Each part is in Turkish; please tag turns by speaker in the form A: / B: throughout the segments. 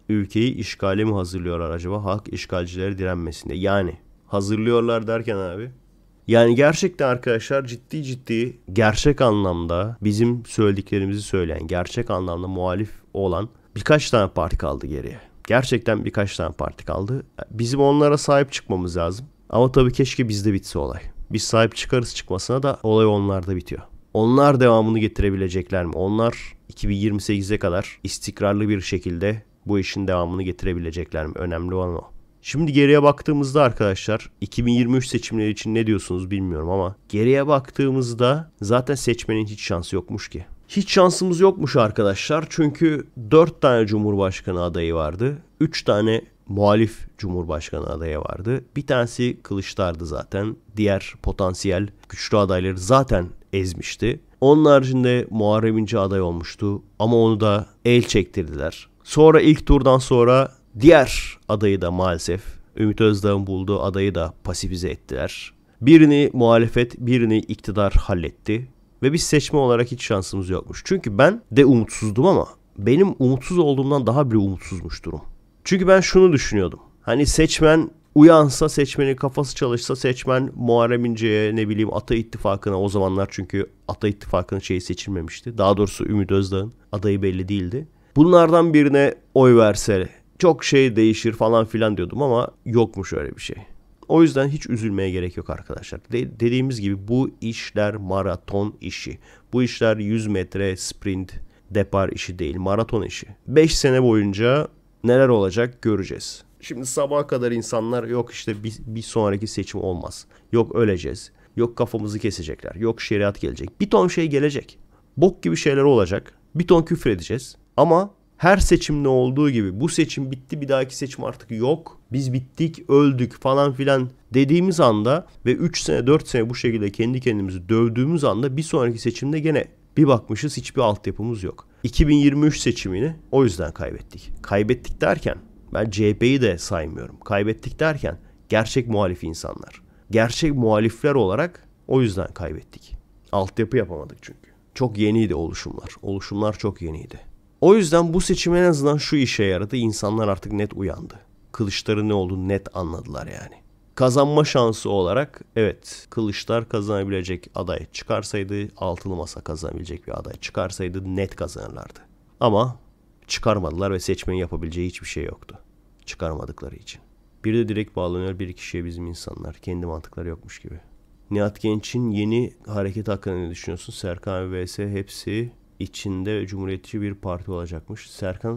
A: ülkeyi işgale mi hazırlıyorlar acaba? Halk işgalcilere direnmesinde. Yani hazırlıyorlar derken abi. Yani gerçekten arkadaşlar ciddi gerçek anlamda bizim söylediklerimizi söyleyen, gerçek anlamda muhalif olan birkaç tane parti kaldı geriye. Gerçekten birkaç tane parti kaldı. Bizim onlara sahip çıkmamız lazım. Ama tabii keşke bizde bitse olay. Biz sahip çıkarız çıkmasına da olay onlarda bitiyor. Onlar devamını getirebilecekler mi? Onlar 2028'e kadar istikrarlı bir şekilde bu işin devamını getirebilecekler mi? Önemli olan o. Şimdi geriye baktığımızda arkadaşlar 2023 seçimleri için ne diyorsunuz bilmiyorum ama geriye baktığımızda zaten seçmenin hiç şansı yokmuş ki. Hiç şansımız yokmuş arkadaşlar çünkü 4 tane Cumhurbaşkanı adayı vardı. 3 tane muhalif Cumhurbaşkanı adayı vardı. Bir tanesi Kılıçdaroğlu zaten. Diğer potansiyel güçlü adayları zaten ezmişti. Onun haricinde Muharrem İnce aday olmuştu ama onu da el çektirdiler. Sonra ilk turdan sonra diğer adayı da maalesef Ümit Özdağ'ın bulduğu adayı da pasifize ettiler. Birini muhalefet, birini iktidar halletti. Ve biz seçme olarak hiç şansımız yokmuş. Çünkü ben de umutsuzdum ama benim umutsuz olduğumdan daha bile umutsuzmuş durum. Çünkü ben şunu düşünüyordum. Hani seçmen uyansa, seçmenin kafası çalışsa, seçmen Muharrem İnce'ye ne bileyim Ata İttifakı'na o zamanlar çünkü Ata İttifakı'nın şeyi seçilmemişti. Daha doğrusu Ümit Özdağ'ın adayı belli değildi. Bunlardan birine oy verse çok şey değişir falan filan diyordum ama yokmuş öyle bir şey. O yüzden hiç üzülmeye gerek yok arkadaşlar. Dediğimiz gibi bu işler maraton işi. Bu işler 100 metre sprint depar işi değil, maraton işi. 5 sene boyunca neler olacak göreceğiz. Şimdi sabaha kadar insanlar yok işte bir sonraki seçim olmaz. Yok öleceğiz. Yok kafamızı kesecekler. Yok şeriat gelecek. Bir ton şey gelecek. Bok gibi şeyler olacak. Bir ton küfür edeceğiz. Ama her seçimde olduğu gibi bu seçim bitti bir dahaki seçim artık yok. Biz bittik öldük falan filan dediğimiz anda ve 3 sene 4 sene bu şekilde kendi kendimizi dövdüğümüz anda bir sonraki seçimde gene bir bakmışız hiçbir altyapımız yok. 2023 seçimini o yüzden kaybettik. Kaybettik derken ben CHP'yi de saymıyorum. Kaybettik derken gerçek muhalif insanlar. Gerçek muhalifler olarak o yüzden kaybettik. Altyapı yapamadık çünkü. Çok yeniydi oluşumlar. Oluşumlar çok yeniydi. O yüzden bu seçim en azından şu işe yaradı. İnsanlar artık net uyandı. Kılıçların ne olduğunu net anladılar yani. Kazanma şansı olarak evet Kılıçlar kazanabilecek aday çıkarsaydı, altılı masa kazanabilecek bir aday çıkarsaydı net kazanırlardı. Ama çıkarmadılar ve seçmenin yapabileceği hiçbir şey yoktu. Çıkarmadıkları için. Bir de direkt bağlanıyor bir kişiye bizim insanlar. Kendi mantıkları yokmuş gibi. Nihat Genç'in yeni hareket hakkında ne düşünüyorsun? Serkan ve vs hepsi içinde cumhuriyetçi bir parti olacakmış.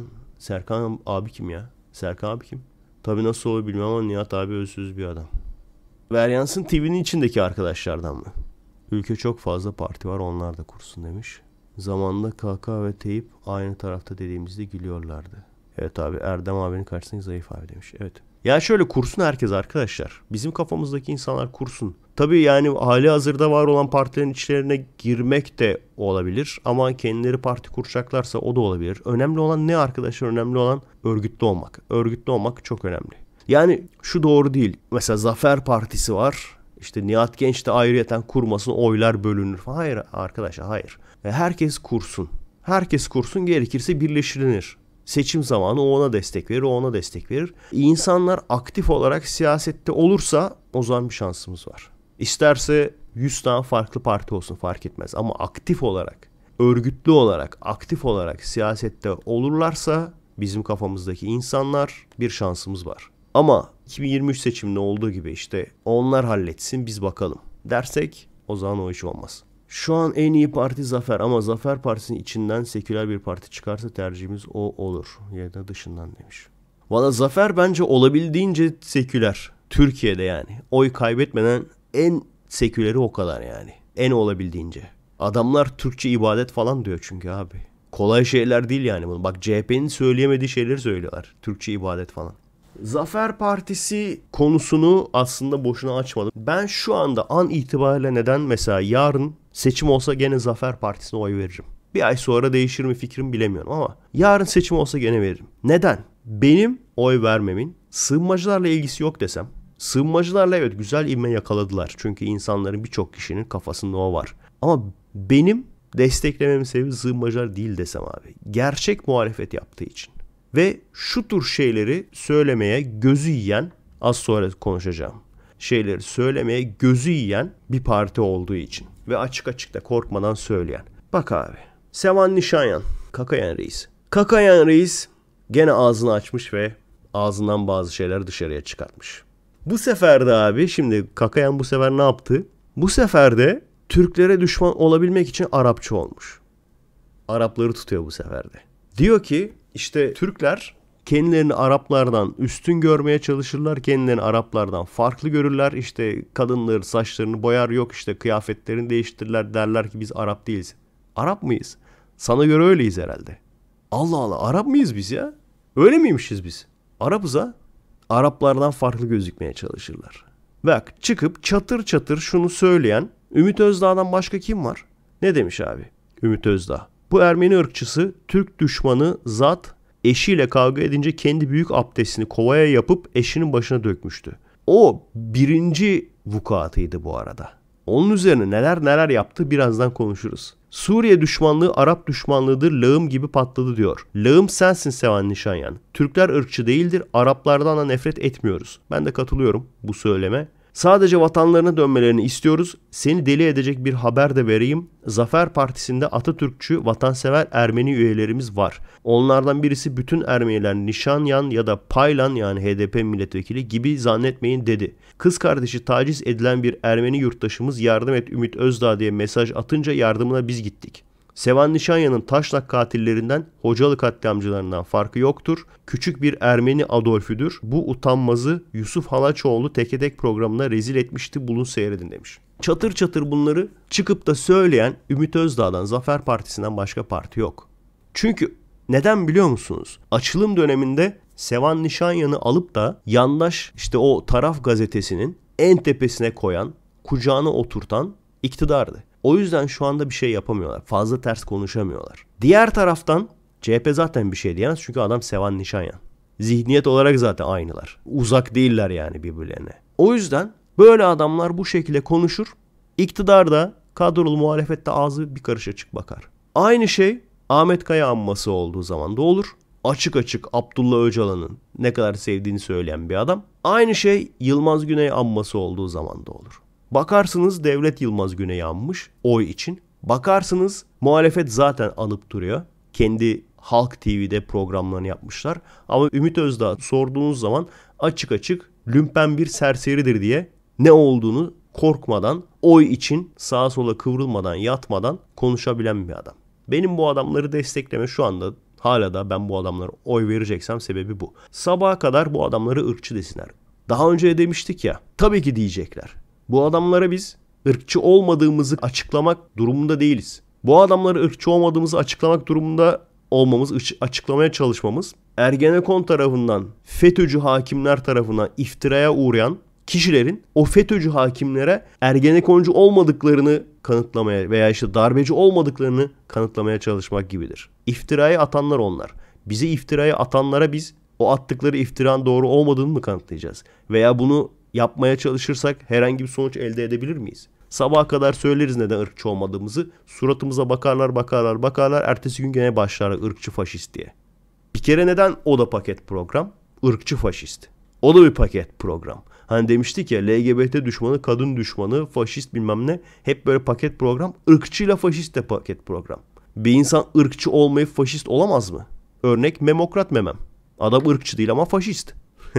A: Serkan abi kim ya? Serkan abi kim? Tabii nasıl olur bilmiyorum ama Nihat abi özsüz bir adam. Veryans'ın TV'nin içindeki arkadaşlardan mı? Ülke çok fazla parti var onlar da kursun demiş. Zamanında KK ve Tayyip aynı tarafta dediğimizde gülüyorlardı. Evet abi Erdem abinin karşısındaki zayıf abi demiş. Evet. Ya şöyle kursun herkes arkadaşlar. Bizim kafamızdaki insanlar kursun. Tabii yani hali hazırda var olan partilerin içlerine girmek de olabilir. Ama kendileri parti kuracaklarsa o da olabilir. Önemli olan ne arkadaşlar? Önemli olan örgütlü olmak. Örgütlü olmak çok önemli. Yani şu doğru değil. Mesela Zafer Partisi var. İşte Nihat Genç de ayrıyeten kurmasın oylar bölünür falan. Hayır arkadaşlar hayır. Herkes kursun. Herkes kursun gerekirse birleşilir. Seçim zamanı o ona destek verir, o ona destek verir. İnsanlar aktif olarak siyasette olursa o zaman bir şansımız var. İsterse 100 tane farklı parti olsun fark etmez. Ama aktif olarak, örgütlü olarak, aktif olarak siyasette olurlarsa bizim kafamızdaki insanlar bir şansımız var. Ama 2023 seçiminde olduğu gibi işte onlar halletsin biz bakalım dersek o zaman o iş olmaz. Şu an en iyi parti Zafer ama Zafer Partisi'nin içinden seküler bir parti çıkarsa tercihimiz o olur. Ya da dışından demiş. Valla Zafer bence olabildiğince seküler. Türkiye'de yani. Oy kaybetmeden en seküleri o kadar yani. En olabildiğince. Adamlar Türkçe ibadet falan diyor çünkü abi. Kolay şeyler değil yani bunu. Bak CHP'nin söyleyemediği şeyleri söylüyorlar. Türkçe ibadet falan. Zafer Partisi konusunu aslında boşuna açmadım. Ben şu anda an itibariyle neden mesela yarın seçim olsa gene Zafer Partisi'ne oy veririm. Bir ay sonra değişir mi fikrim bilemiyorum ama yarın seçim olsa gene veririm. Neden? Benim oy vermemin sığınmacılarla ilgisi yok desem. Sığınmacılarla evet güzel ivme yakaladılar. Çünkü insanların birçok kişinin kafasında o var. Ama benim desteklememin sebebi sığınmacılar değil desem abi. Gerçek muhalefet yaptığı için. Ve şu tür şeyleri söylemeye gözü yiyen, az sonra konuşacağım, şeyleri söylemeye gözü yiyen bir parti olduğu için. Ve açık açık da korkmadan söyleyen. Bak abi, Sevan Nişanyan, Kakayan Reis. Kakayan Reis gene ağzını açmış ve ağzından bazı şeyler dışarıya çıkartmış. Bu sefer de abi, şimdi Kakayan bu sefer ne yaptı? Bu sefer de Türklere düşman olabilmek için Arapçı olmuş. Arapları tutuyor bu sefer de. Diyor ki işte Türkler kendilerini Araplardan üstün görmeye çalışırlar. Kendilerini Araplardan farklı görürler. İşte kadınları saçlarını boyar, yok işte kıyafetlerini değiştirirler. Derler ki biz Arap değiliz. Arap mıyız? Sana göre öyleyiz herhalde. Allah Allah, Arap mıyız biz ya? Öyle miymişiz biz? Arapız ha? Araplardan farklı gözükmeye çalışırlar. Bak, çıkıp çatır çatır şunu söyleyen Ümit Özdağ'dan başka kim var? Ne demiş abi Ümit Özdağ? Bu Ermeni ırkçısı, Türk düşmanı zat eşiyle kavga edince kendi büyük abdestini kovaya yapıp eşinin başına dökmüştü. O birinci vukuatıydı bu arada. Onun üzerine neler neler yaptı birazdan konuşuruz. Suriye düşmanlığı Arap düşmanlığıdır, lağım gibi patladı diyor. Lağım sensin Sevan Nişanyan. Türkler ırkçı değildir, Araplardan da nefret etmiyoruz. Ben de katılıyorum bu söyleme. Sadece vatanlarına dönmelerini istiyoruz. Seni deli edecek bir haber de vereyim. Zafer Partisi'nde Atatürkçü, vatansever Ermeni üyelerimiz var. Onlardan birisi bütün Ermeniler Nişanyan ya da Paylan, yani HDP milletvekili gibi zannetmeyin dedi. Kız kardeşi taciz edilen bir Ermeni yurttaşımız yardım et Ümit Özdağ diye mesaj atınca yardımına biz gittik. Sevan Nişanyan'ın Taşnak katillerinden, Hocalı katliamcılarından farkı yoktur. Küçük bir Ermeni Adolfü'dür. Bu utanmazı Yusuf Halaçoğlu teke tek programına rezil etmişti. Bulun seyredin demiş. Çatır çatır bunları çıkıp da söyleyen Ümit Özdağ'dan, Zafer Partisi'nden başka parti yok. Çünkü neden biliyor musunuz? Açılım döneminde Sevan Nişanyan'ı alıp da yandaş işte o taraf gazetesinin en tepesine koyan, kucağına oturtan iktidardı. O yüzden şu anda bir şey yapamıyorlar. Fazla ters konuşamıyorlar. Diğer taraftan CHP zaten bir şey diyemez çünkü adam Sevan Nişanyan. Zihniyet olarak zaten aynılar. Uzak değiller yani birbirlerine. O yüzden böyle adamlar bu şekilde konuşur. İktidarda, kadrolu muhalefette ağzı bir karış açık bakar. Aynı şey Ahmet Kaya anması olduğu zaman da olur. Açık açık Abdullah Öcalan'ın ne kadar sevdiğini söyleyen bir adam. Aynı şey Yılmaz Güney anması olduğu zaman da olur. Bakarsınız Devlet Yılmaz Güney'i anmış oy için. Bakarsınız muhalefet zaten anıp duruyor. Kendi Halk TV'de programlarını yapmışlar. Ama Ümit Özdağ sorduğunuz zaman açık açık lümpen bir serseridir diye ne olduğunu korkmadan, oy için sağa sola kıvrılmadan, yatmadan konuşabilen bir adam. Benim bu adamları destekleme şu anda hala da ben bu adamlara oy vereceksem sebebi bu. Sabaha kadar bu adamları ırkçı desinler. Daha önce de demiştik ya, tabii ki diyecekler. Bu adamlara biz ırkçı olmadığımızı açıklamak durumunda değiliz. Bu adamlara ırkçı olmadığımızı açıklamak durumunda olmamız, açıklamaya çalışmamız, Ergenekon tarafından, FETÖ'cü hakimler tarafından iftiraya uğrayan kişilerin o FETÖ'cü hakimlere Ergenekoncu olmadıklarını kanıtlamaya veya işte darbeci olmadıklarını kanıtlamaya çalışmak gibidir. İftiraya atanlar onlar. Bizi iftiraya atanlara biz o attıkları iftiranın doğru olmadığını mı kanıtlayacağız? Veya bunu yapmaya çalışırsak herhangi bir sonuç elde edebilir miyiz? Sabaha kadar söyleriz neden ırkçı olmadığımızı. Suratımıza bakarlar. Ertesi gün gene başlarlar ırkçı faşist diye. Bir kere neden o da paket program? Irkçı faşist. O da bir paket program. Hani demiştik ya, LGBT düşmanı, kadın düşmanı, faşist bilmem ne. Hep böyle paket program. Irkçıyla faşist de paket program. Bir insan ırkçı olmayıp faşist olamaz mı? Örnek Memokrat Memem. Adam ırkçı değil ama faşist.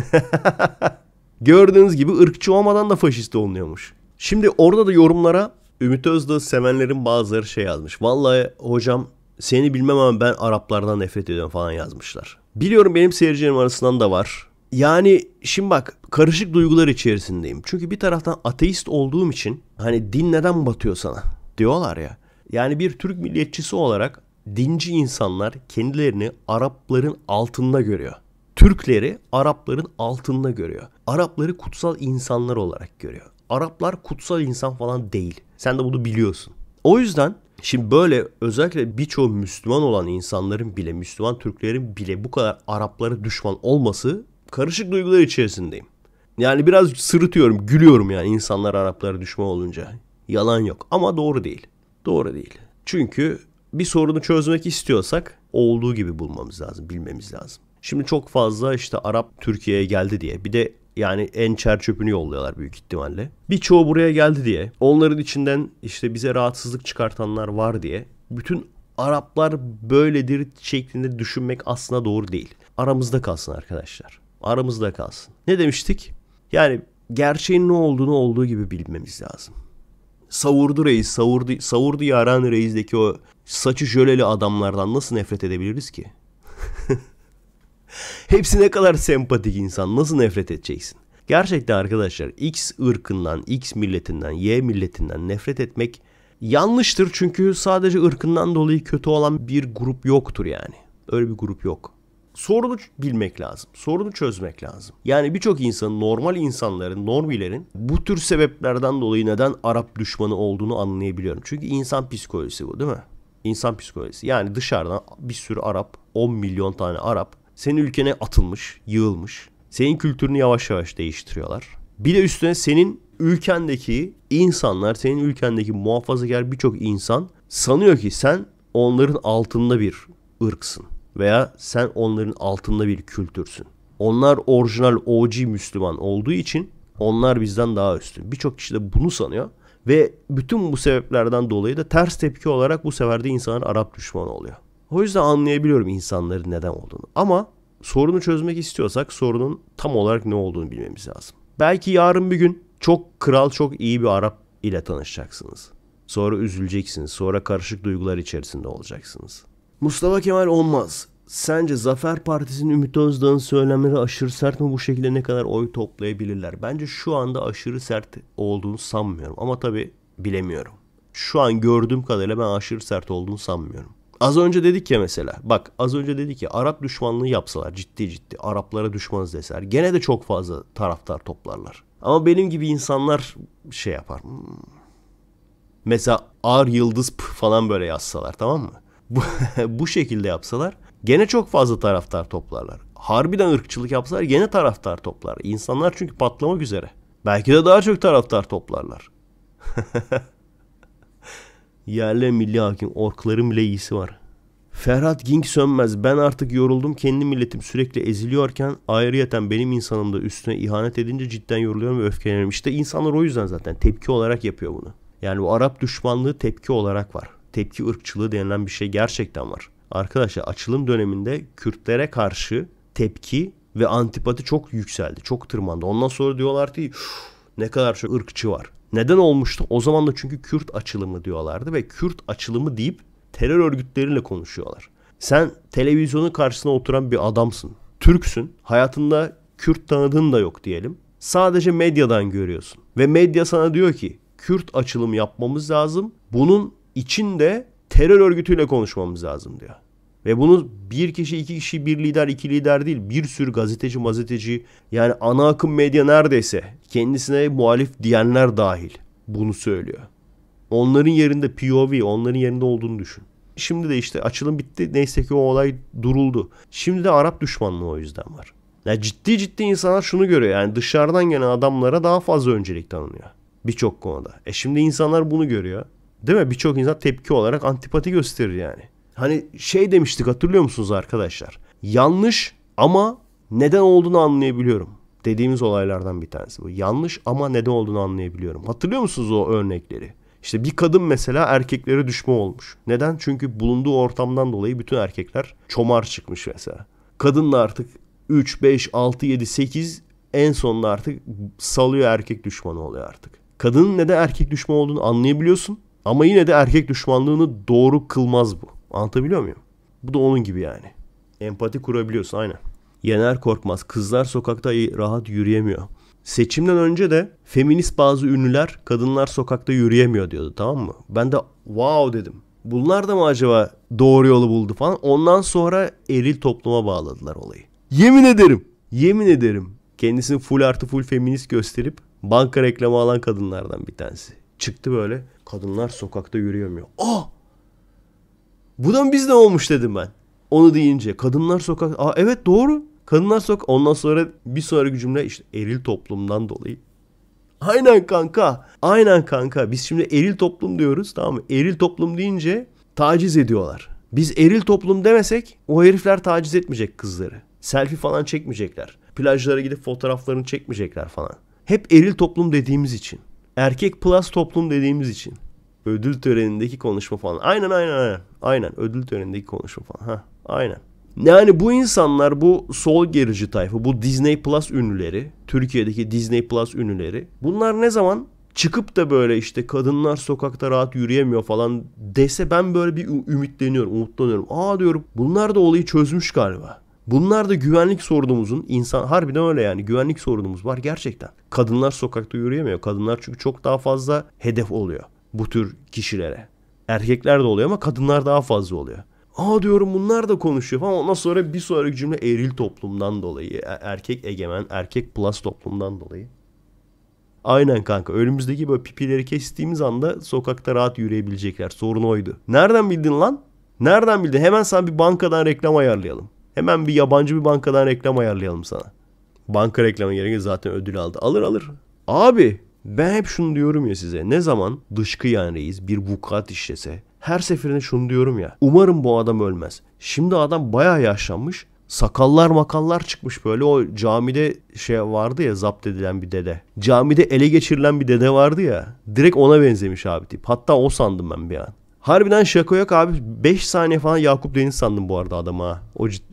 A: Gördüğünüz gibi ırkçı olmadan da faşist olunuyormuş. Şimdi orada da yorumlara Ümit Özdağ'ı sevenlerin bazıları şey yazmış. Vallahi hocam seni bilmem ama ben Araplardan nefret ediyorum falan yazmışlar. Biliyorum benim seyircilerim arasından da var. Yani şimdi bak, karışık duygular içerisindeyim. Çünkü bir taraftan ateist olduğum için hani din neden batıyor sana diyorlar ya. Yani bir Türk milliyetçisi olarak dinci insanlar kendilerini Arapların altında görüyor. Türkleri Arapların altında görüyor. Arapları kutsal insanlar olarak görüyor. Araplar kutsal insan falan değil. Sen de bunu biliyorsun. O yüzden şimdi böyle özellikle birçoğu Müslüman olan insanların bile, Müslüman Türklerin bile bu kadar Araplara düşman olması, karışık duygular içerisindeyim. Yani biraz sırıtıyorum, gülüyorum yani insanlar Araplara düşman olunca. Yalan yok ama doğru değil. Doğru değil. Çünkü bir sorunu çözmek istiyorsak olduğu gibi bulmamız lazım, bilmemiz lazım. Şimdi çok fazla işte Arap Türkiye'ye geldi diye. Bir de yani en çer çöpünü yolluyorlar büyük ihtimalle. Birçoğu buraya geldi diye. Onların içinden işte bize rahatsızlık çıkartanlar var diye. Bütün Araplar böyledir şeklinde düşünmek aslında doğru değil. Aramızda kalsın arkadaşlar. Aramızda kalsın. Ne demiştik? Yani gerçeğin ne olduğunu olduğu gibi bilmemiz lazım. Savurdu reis, savurdu yaran reis'deki o saçı jöleli adamlardan nasıl nefret edebiliriz ki? Hepsi ne kadar sempatik insan. Nasıl nefret edeceksin? Gerçekten arkadaşlar X ırkından, X milletinden, Y milletinden nefret etmek yanlıştır. Çünkü sadece ırkından dolayı kötü olan bir grup yoktur yani. Öyle bir grup yok. Sorunu bilmek lazım. Sorunu çözmek lazım. Yani birçok insanın, normal insanların, normilerin bu tür sebeplerden dolayı neden Arap düşmanı olduğunu anlayabiliyorum. Çünkü insan psikolojisi bu, değil mi? İnsan psikolojisi. Yani dışarıdan bir sürü Arap, 10 milyon tane Arap senin ülkene atılmış, yığılmış. Senin kültürünü yavaş yavaş değiştiriyorlar. Bir de üstüne senin ülkendeki insanlar, senin ülkendeki muhafazakar birçok insan sanıyor ki sen onların altında bir ırksın. Veya sen onların altında bir kültürsün. Onlar orijinal OG Müslüman olduğu için onlar bizden daha üstün. Birçok kişi de bunu sanıyor. Ve bütün bu sebeplerden dolayı da ters tepki olarak bu sefer de insanlar Arap düşmanı oluyor. O yüzden anlayabiliyorum insanların neden olduğunu. Ama sorunu çözmek istiyorsak sorunun tam olarak ne olduğunu bilmemiz lazım. Belki yarın bir gün çok kral, çok iyi bir Arap ile tanışacaksınız. Sonra üzüleceksiniz. Sonra karışık duygular içerisinde olacaksınız. Mustafa Kemal olmaz. Sence Zafer Partisi'nin Ümit Özdağ'ın söylemleri aşırı sert mi? Bu şekilde ne kadar oy toplayabilirler? Bence şu anda aşırı sert olduğunu sanmıyorum. Ama tabii bilemiyorum. Şu an gördüğüm kadarıyla ben aşırı sert olduğunu sanmıyorum. Az önce dedik ya mesela. Bak az önce dedik ya Arap düşmanlığı yapsalar ciddi Araplara düşmanız deseler. Gene de çok fazla taraftar toplarlar. Ama benim gibi insanlar şey yapar. Mesela Ar Yıldız falan böyle yazsalar, tamam mı? Bu şekilde yapsalar gene çok fazla taraftar toplarlar. Harbiden ırkçılık yapsalar gene taraftar toplar. İnsanlar çünkü patlamak üzere. Belki de daha çok taraftar toplarlar. Yerli milli hakim orkların bile iyisi var. Ferhat Ging Sönmez. Ben artık yoruldum. Kendi milletim sürekli eziliyorken ayrıyeten benim insanım da üstüne ihanet edince cidden yoruluyorum ve öfkeleniyorum. İşte insanlar o yüzden zaten tepki olarak yapıyor bunu. Yani bu Arap düşmanlığı tepki olarak var. Tepki ırkçılığı denilen bir şey gerçekten var. Arkadaşlar açılım döneminde Kürtlere karşı tepki ve antipati çok yükseldi. Çok tırmandı. Ondan sonra diyorlar ki ne kadar çok ırkçı var. Neden olmuştu? O zaman da çünkü Kürt açılımı diyorlardı ve Kürt açılımı deyip terör örgütleriyle konuşuyorlar. Sen televizyonun karşısına oturan bir adamsın. Türksün. Hayatında Kürt tanıdığın da yok diyelim. Sadece medyadan görüyorsun. Ve medya sana diyor ki Kürt açılımı yapmamız lazım. Bunun içinde terör örgütüyle konuşmamız lazım diyor. Ve bunu bir kişi, iki kişi, bir lider, iki lider değil. Bir sürü gazeteci, yani ana akım medya neredeyse kendisine muhalif diyenler dahil bunu söylüyor. Onların yerinde POV, onların yerinde olduğunu düşün. Şimdi de işte açılım bitti. Neyse ki o olay duruldu. Şimdi de Arap düşmanlığı o yüzden var. Yani ciddi insanlar şunu görüyor. Yani dışarıdan gelen adamlara daha fazla öncelik tanınıyor. Birçok konuda. Şimdi insanlar bunu görüyor. Değil mi? Birçok insan tepki olarak antipati gösterir yani. Hani şey demiştik, hatırlıyor musunuz arkadaşlar? Yanlış ama neden olduğunu anlayabiliyorum. Dediğimiz olaylardan bir tanesi bu. Yanlış ama neden olduğunu anlayabiliyorum. Hatırlıyor musunuz o örnekleri? İşte bir kadın mesela erkeklere düşman olmuş. Neden? Çünkü bulunduğu ortamdan dolayı bütün erkekler çomar çıkmış mesela. Kadın da artık 3, 5, 6, 7, 8 en sonunda artık salıyor, erkek düşmanı oluyor artık. Kadının neden erkek düşmanı olduğunu anlayabiliyorsun. Ama yine de erkek düşmanlığını doğru kılmaz bu. Anlatabiliyor muyum? Bu da onun gibi yani. Empati kurabiliyorsun aynen. Yener Korkmaz. Kızlar sokakta rahat yürüyemiyor. Seçimden önce de feminist bazı ünlüler kadınlar sokakta yürüyemiyor diyordu, tamam mı? Ben de wow dedim. Bunlar da mı acaba doğru yolu buldu falan. Ondan sonra eril topluma bağladılar olayı. Yemin ederim. Kendisini full artı full feminist gösterip banka reklamı alan kadınlardan bir tanesi. Çıktı böyle. Kadınlar sokakta yürüyemiyor. Bu da mı bizde olmuş dedim ben. Onu deyince. Kadınlar sokak... Evet doğru. Kadınlar sokak... Ondan sonra bir sonraki cümle işte eril toplumdan dolayı. Aynen kanka. Biz şimdi eril toplum diyoruz, tamam mı? Eril toplum deyince taciz ediyorlar. Biz eril toplum demesek o herifler taciz etmeyecek kızları. Selfie falan çekmeyecekler. Plajlara gidip fotoğraflarını çekmeyecekler falan. Hep eril toplum dediğimiz için. Erkek plus toplum dediğimiz için. Ödül törenindeki konuşma falan. Aynen ödül törenindeki konuşma falan. Aynen. Yani bu insanlar, bu sol gerici tayfa, bu Disney Plus ünlüleri, Türkiye'deki Disney Plus ünlüleri, bunlar ne zaman çıkıp da böyle işte kadınlar sokakta rahat yürüyemiyor falan dese ben böyle bir umutlanıyorum. Diyorum bunlar da olayı çözmüş galiba. Bunlar da güvenlik sorunumuzun, harbiden öyle yani, güvenlik sorunumuz var gerçekten. Kadınlar sokakta yürüyemiyor. Kadınlar çünkü çok daha fazla hedef oluyor bu tür kişilere. Erkekler de oluyor ama kadınlar daha fazla oluyor. Diyorum bunlar da konuşuyor falan. Ondan sonra bir sonraki cümle eril toplumdan dolayı. Erkek egemen, erkek plus toplumdan dolayı. Aynen kanka. Önümüzdeki böyle pipileri kestiğimiz anda sokakta rahat yürüyebilecekler. Sorun oydu. Nereden bildin lan? Nereden bildin? Hemen sana bir bankadan reklam ayarlayalım. Hemen bir yabancı bir bankadan reklam ayarlayalım sana. Banka reklamı gerekiyor, zaten ödül aldı. Alır. Abi ben hep şunu diyorum ya size. Ne zaman dışkı yani reis bir vukuat işlese, her seferinde şunu diyorum ya. Umarım bu adam ölmez. Şimdi adam bayağı yaşlanmış. Sakallar makallar çıkmış böyle. O camide vardı ya, zapt edilen bir dede. Camide ele geçirilen bir dede vardı ya. Direkt ona benzemiş abi tip. Hatta o sandım ben bir an. Harbiden şaka yok abi. 5 saniye falan Yakup Deniz sandım bu arada adamı ha.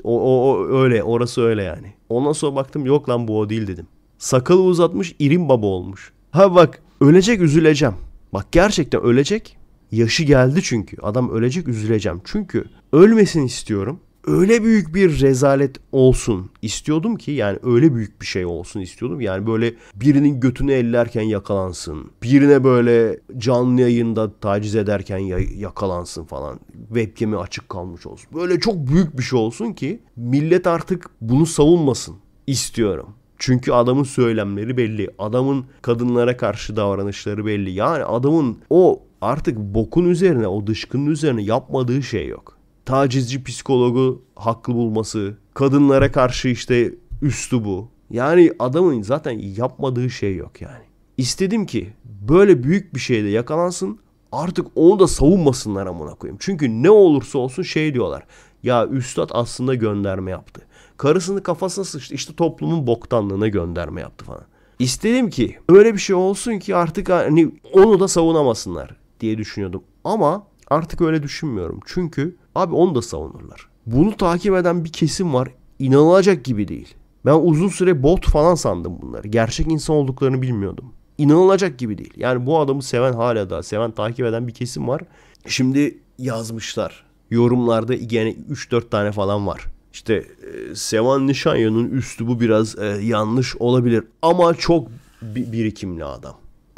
A: O öyle. Orası öyle yani. Ondan sonra baktım yok lan bu o değil dedim. Sakalı uzatmış, irim baba olmuş. Bak ölecek, üzüleceğim. Bak gerçekten ölecek. Yaşı geldi çünkü. Adam ölecek, üzüleceğim. Çünkü ölmesini istiyorum. Öyle büyük bir rezalet olsun istiyordum ki, yani öyle büyük bir şey olsun istiyordum. Yani böyle birinin götünü ellerken yakalansın. Birine böyle canlı yayında taciz ederken yakalansın falan. Webcam'i açık kalmış olsun. Böyle çok büyük bir şey olsun ki millet artık bunu savunmasın istiyorum. Çünkü adamın söylemleri belli. Adamın kadınlara karşı davranışları belli. Yani adamın o artık bokun üzerine, o dışkının üzerine yapmadığı şey yok. Tacizci psikologu haklı bulması, kadınlara karşı işte üslubu. Yani adamın zaten yapmadığı şey yok yani. İstedim ki böyle büyük bir şeyde yakalansın, artık onu da savunmasınlar amına koyayım. Çünkü ne olursa olsun diyorlar. Ya üstad aslında gönderme yaptı. Karısını kafasına sıçtı, işte toplumun boktanlığına gönderme yaptı falan. İstedim ki öyle bir şey olsun ki artık hani onu da savunamasınlar diye düşünüyordum. Ama artık öyle düşünmüyorum. Çünkü abi onu da savunurlar. Bunu takip eden bir kesim var. İnanılacak gibi değil. Ben uzun süre bot falan sandım bunları. Gerçek insan olduklarını bilmiyordum. İnanılacak gibi değil. Yani bu adamı seven, hala da seven, takip eden bir kesim var. Şimdi yazmışlar. Yorumlarda yani 3-4 tane falan var. İşte Sevan Nişanyan'ın üslubu biraz yanlış olabilir. Ama çok birikimli adam.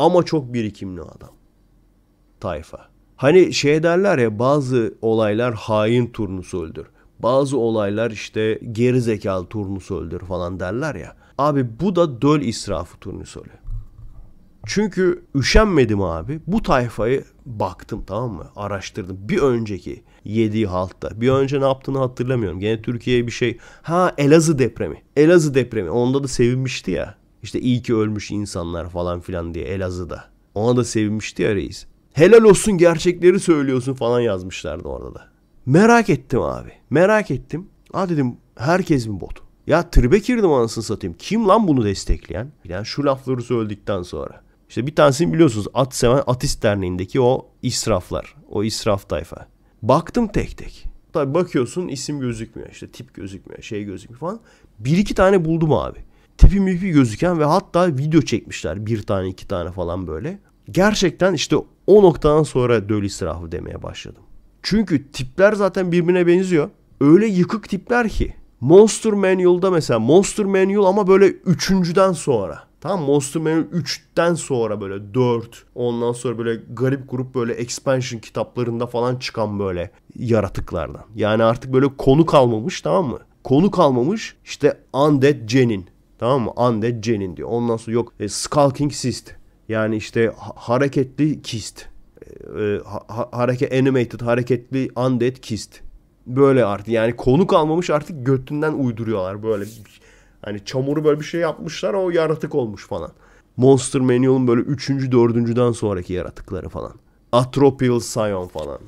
A: Tayfa. Hani derler ya, bazı olaylar hain turnusoldür. Bazı olaylar işte geri zekalı turnusoldür falan derler ya. Abi bu da döl israfı turnusolü. Çünkü üşenmedim abi. Bu tayfayı baktım, tamam mı? Araştırdım. Bir önceki yediği haltta. Bir önce ne yaptığını hatırlamıyorum. Gene Türkiye'ye bir şey. Elazığ depremi. Onda da sevinmişti ya. İşte iyi ki ölmüş insanlar falan filan diye Elazığ'da. Ona da sevinmişti ya reis. Helal olsun, gerçekleri söylüyorsun falan yazmışlardı orada da. Merak ettim abi. Dedim herkes mi bot? Ya tribe girdim anasını satayım. Kim lan bunu destekleyen? Yani şu lafları söyledikten sonra. İşte bir tanesini biliyorsunuz, At Seven Atist Derneği'ndeki o israflar. O israf tayfa. Baktım tek tek. Tabii bakıyorsun isim gözükmüyor. İşte tip gözükmüyor. Gözükmüyor falan. 1-2 tane buldum abi. Tipi gözüken ve hatta video çekmişler. 1 tane 2 tane falan böyle. Gerçekten işte o noktadan sonra döl israfı demeye başladım. Çünkü tipler zaten birbirine benziyor. Öyle yıkık tipler ki. Monster Manual'da mesela, Monster Manual ama böyle 3.'den sonra. Tamam, Monster Manual 3'ten sonra böyle 4. Ondan sonra böyle garip grup böyle expansion kitaplarında falan çıkan böyle yaratıklardan. Yani artık böyle konu kalmamış, tamam mı? Konu kalmamış işte Undead Genin. Tamam mı? Undead Genin diyor. Ondan sonra yok Skulking Cyst. Yani işte hareketli kist. Animated hareketli Undead Kist. Böyle artık yani konu kalmamış, artık götünden uyduruyorlar böyle. Hani çamuru böyle bir şey yapmışlar, o yaratık olmuş falan. Monster Manual'ın böyle 3. 4.'den sonraki yaratıkları falan. Atropial Scion falan.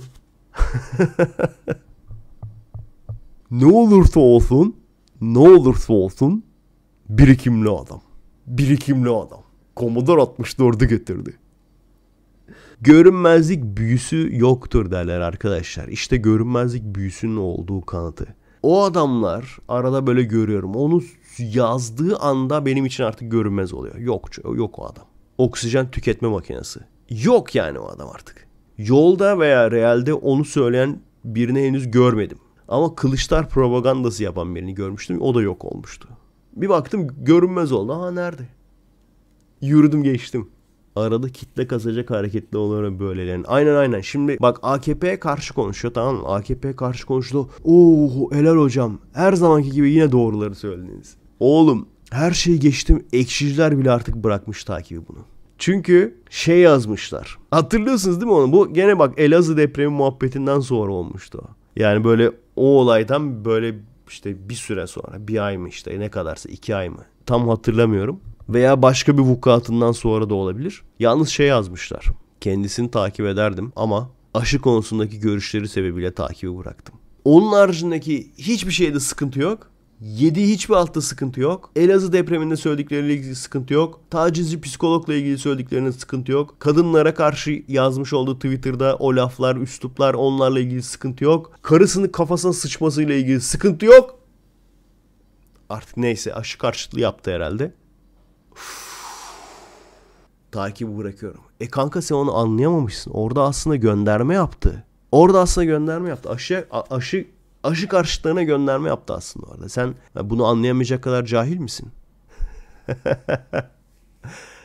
A: Ne olursa olsun birikimli adam. Birikimli adam. Commodore 64'ü getirdi. Görünmezlik büyüsü yoktur derler arkadaşlar. İşte görünmezlik büyüsünün olduğu kanıtı. O adamlar arada böyle görüyorum. Onu yazdığı anda benim için artık görünmez oluyor. Yok o adam. Oksijen tüketme makinesi. Yok yani o adam artık. Yolda veya realde onu söyleyen birini henüz görmedim. Ama Kılıçlar propagandası yapan birini görmüştüm. O da yok olmuştu. Bir baktım görünmez oldu. Aha nerede? Yürüdüm geçtim. Arada kitle kazacak hareketli olarak böylelerin. Aynen. Şimdi bak AKP'ye karşı konuşuyor, tamam mı? AKP'ye karşı konuştu. Oo helal hocam. Her zamanki gibi yine doğruları söylediniz. Oğlum her şeyi geçtim. Ekşiciler bile artık bırakmış takibi bunu. Çünkü şey yazmışlar. Hatırlıyorsunuz değil mi onu? Bu gene bak Elazığ depremi muhabbetinden sonra olmuştu. Yani böyle o olaydan böyle işte bir süre sonra, bir ay mı işte ne kadarsa 2 ay mı? Tam hatırlamıyorum. Veya başka bir vukuatından sonra da olabilir. Yalnız şey yazmışlar. Kendisini takip ederdim ama aşı konusundaki görüşleri sebebiyle takibi bıraktım. Onun haricindeki hiçbir şeyde sıkıntı yok. Yediği hiçbir altta sıkıntı yok. Elazığ depreminde söyledikleriyle ilgili sıkıntı yok. Tacizci psikologla ilgili söylediklerinin sıkıntı yok. Kadınlara karşı yazmış olduğu Twitter'da o laflar, üsluplar, onlarla ilgili sıkıntı yok. Karısının kafasına sıçmasıyla ilgili sıkıntı yok. Artık neyse aşı karşıtlığı yaptı herhalde. Takibi bırakıyorum. Kanka sen onu anlayamamışsın. Orada aslında gönderme yaptı. Aşı karşıtlarına gönderme yaptı aslında orada. Sen bunu anlayamayacak kadar cahil misin?